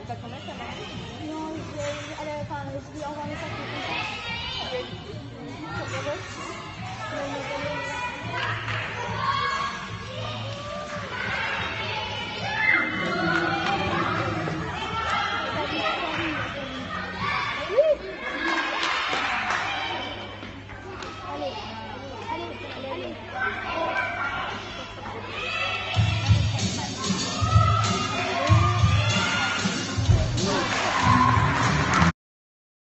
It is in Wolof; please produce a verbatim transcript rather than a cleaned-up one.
Tá começando, né? Non, je, elle, enfin, je lui ai envoyé ça comme ça. E ele, Mais il m'a donné-